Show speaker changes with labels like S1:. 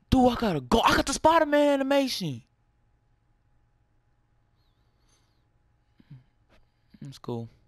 S1: Dude, I gotta go. I got the Spider-Man animation. It's cool.